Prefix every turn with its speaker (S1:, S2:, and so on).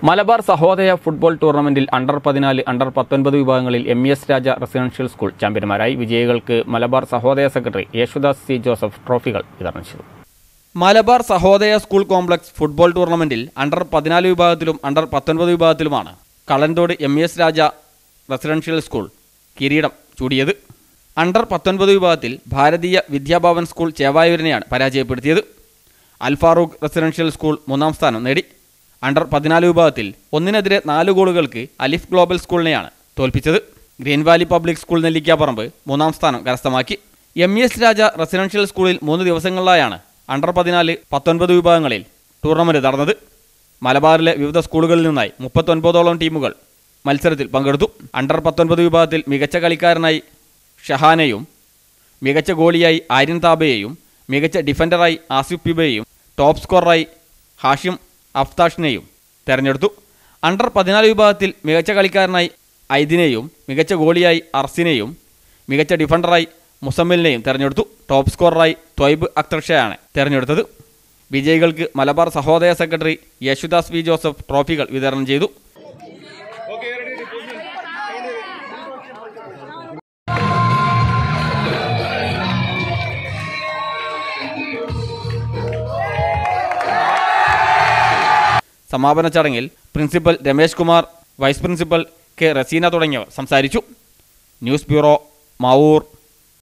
S1: Malabar Sahodaya football ടൂർണമെന്റിൽ അണ്ടർ-14, under nineteen വിഭാഗങ്ങളിൽ MES രാജ റെസിഡൻഷ്യൽ സ്കൂൾ ചാമ്പ്യന്മാരായി. വിജയികൾക്ക് Malabar Sahodaya secretary Yesudas C Joseph ട്രോഫികൾ വിതരണം ചെയ്തു. Malabar Sahodaya school complex football ടൂർണമെന്റിൽ അണ്ടർ-14 വിഭാഗത്തിലും അണ്ടർ-19 വിഭാഗത്തിലുമാണ് Kalanthode MES Raja residential school കിരീടം ചൂടിയത്. അണ്ടർ-19 വിഭാഗത്തിൽ ഭാരതീയ വിദ്യാഭവൻ സ്കൂൾ ചേവായൂരിനെയാണ് പരാജയപ്പെടുത്തിയത്. അൽഫാറൂഖ് റെസിഡൻഷ്യൽ സ്കൂൾ 3ാം സ്ഥാനം നേടി. അണ്ടർ-14 വിഭാഗത്തിൽ 1-4 ഗോളുകൾക്ക് അലിഫ് ഗ്ലോബൽ സ്കൂളിനെയാണ് തോൽപ്പിച്ചത്. Green valley public school Nellikkaparamba 3ാം സ്ഥാനം കരസ്ഥമാക്കി. MES രാജ റെസിഡൻഷ്യൽ സ്കൂളിൽ 3 ദിവസങ്ങളിലായാണ് അണ്ടർ-14, 19 വിഭാഗങ്ങളിൽ ടൂർണമെന്റ് നടന്നത്. മലബാറിലെ വിവിധ സ്കൂളുകളിൽ നിന്നായി 39ഓളം ടീമുകൾ മത്സരത്തിൽ പങ്കെടുത്തു. അണ്ടർ-19 വിഭാഗത്തിൽ മികച്ച കളിക്കാരനായി ഷഹാനെയും, മികച്ച ഗോളിയായി ആര്യൻ താബയെയും, മികച്ച ഡിഫൻഡറായി ആസിഫ് പിബയെയും, ടോപ്പ് സ്കോററായി ഹാഷിം അഫ്താഷിനെയും തെരഞ്ഞെടുത്തു. അണ്ടർ-14 വിഭാഗത്തിൽ മികച്ച കളിക്കാരനായി ഐദിനെയും, മികച്ച ഗോളിയായി അർസിനെയും, മികച്ച ഡിഫൻഡറായി മുസമ്മിലിനെയും തെരഞ്ഞെടുത്തു. ടോപ്പ് സ്കോററായി ത്വയ്ബ് അക്തർ ഷയാണ് തെരഞ്ഞെടുത്തത്. വിജയികൾക്ക് Malabar Sahodaya secretary Yesudas V Joseph ട്രോഫികൾ വിതരണം ചെയ്തു. സമാപന ചടങ്ങിൽ principal Ramesh Kumar, vice principal K Razeena തുടങ്ങിയവർ സംസാരിച്ചു. News bureau, Mavoor.